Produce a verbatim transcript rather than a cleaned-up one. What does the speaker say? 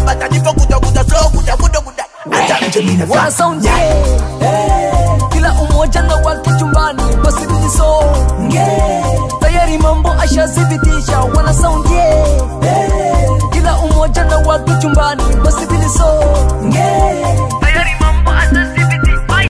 bata nipo kuda kuda slow kuda kuda kuda. Acha mjemina wana sound yeah. Kila umoja na wake chumbani basi ni so yeah. Tayari mambo ashazibitisha wana sound yeah. Kila umoja na wake chumbani basi ni so yeah.